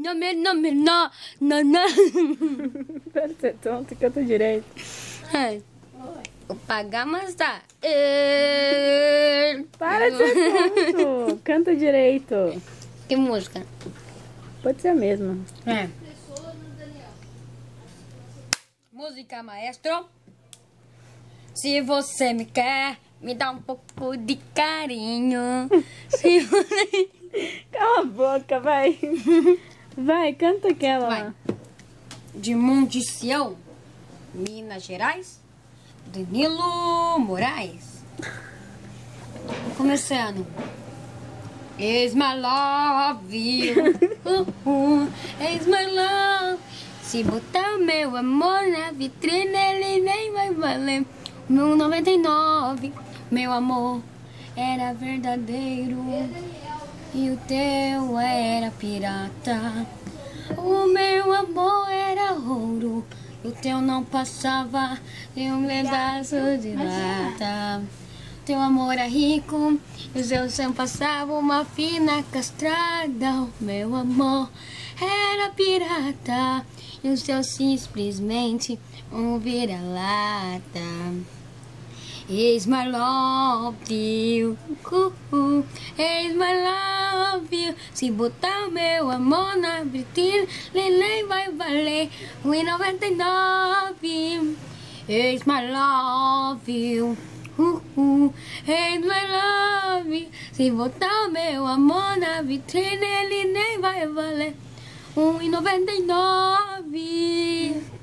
não. Para de ser tonto, canta direito. É. O pagamos tá. Para de ser tonto, canta direito. Que música? Pode ser a mesma. É. Música, maestro. Se você me quer, me dá um pouco de carinho. Se você... Cala a boca, vai. Vai, canta aquela Vai. lá. De Monte Sião, Minas Gerais, Danilo Moraes. Começando. Is my love you. Is my love. Se botar meu amor na vitrine, ele nem vai valer. Meu 99, meu amor era verdadeiro e o teu era pirata. O meu amor era ouro e o teu não passava de um pedaço de lata. Teu amor era rico e o seu sempre passava uma fina castrada. O meu amor era pirata e o seu simplesmente um vira-lata. Is my love you, is my love you. Se botar o meu amor na vitrine, nem vai valer R$1,99. Is my love you, is my love you. Se botar o meu amor na vitrine, ele nem vai valer R$1,99.